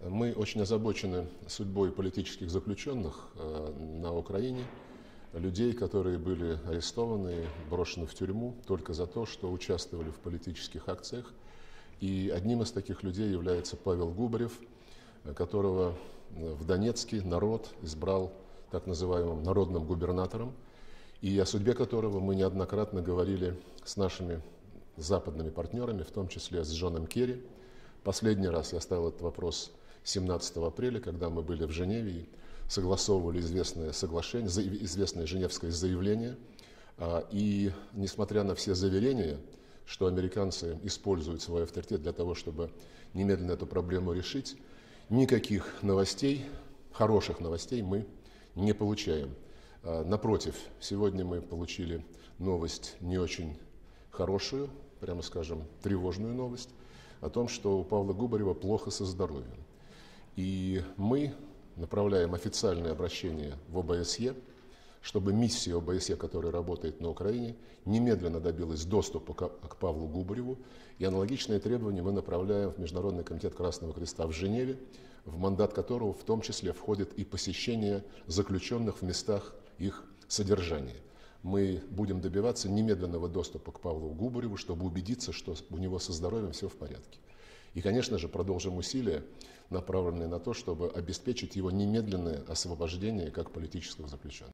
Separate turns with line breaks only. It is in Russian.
Мы очень озабочены судьбой политических заключенных на Украине, людей, которые были арестованы, брошены в тюрьму только за то, что участвовали в политических акциях. И одним из таких людей является Павел Губарев, которого в Донецке народ избрал так называемым народным губернатором, и о судьбе которого мы неоднократно говорили с нашими западными партнерами, в том числе с Джоном Керри. Последний раз я ставил этот вопрос 17 апреля, когда мы были в Женеве и согласовывали известное соглашение, известное женевское заявление. И несмотря на все заверения, что американцы используют свой авторитет для того, чтобы немедленно эту проблему решить, никаких новостей, хороших новостей мы не получаем. Напротив, сегодня мы получили новость не очень хорошую, прямо скажем, тревожную новость о том, что у Павла Губарева плохо со здоровьем. И мы направляем официальное обращение в ОБСЕ, чтобы миссия ОБСЕ, которая работает на Украине, немедленно добилась доступа к Павлу Губареву. И аналогичные требования мы направляем в Международный комитет Красного Креста в Женеве, в мандат которого в том числе входит и посещение заключенных в местах их содержания. Мы будем добиваться немедленного доступа к Павлу Губареву, чтобы убедиться, что у него со здоровьем все в порядке. И, конечно же, продолжим усилия, направленные на то, чтобы обеспечить его немедленное освобождение как политического заключенного.